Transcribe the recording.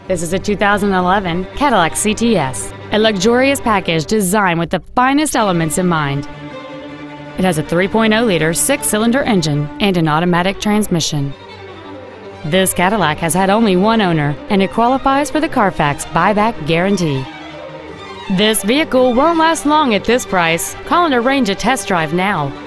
This is a 2011 Cadillac CTS, a luxurious package designed with the finest elements in mind. It has a 3.0-liter six-cylinder engine and an automatic transmission. This Cadillac has had only one owner, and it qualifies for the Carfax buyback guarantee. This vehicle won't last long at this price. Call and arrange a test drive now.